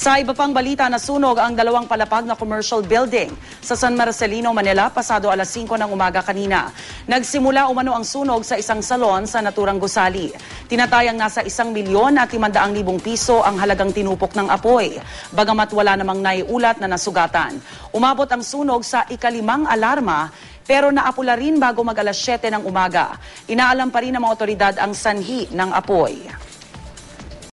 Sa iba pang balita, nasunog ang dalawang palapag na commercial building sa San Marcelino, Manila pasado alas 5 ng umaga kanina. Nagsimula umano ang sunog sa isang salon sa naturang gusali. Tinatayang nasa 1,500,000 piso ang halagang tinupok ng apoy. Bagamat wala namang naiulat na nasugatan. Umabot ang sunog sa ika-5 alarma pero naapula rin bago mag alas 7 ng umaga. Inaalam pa rin ng mga otoridad ang sanhi ng apoy.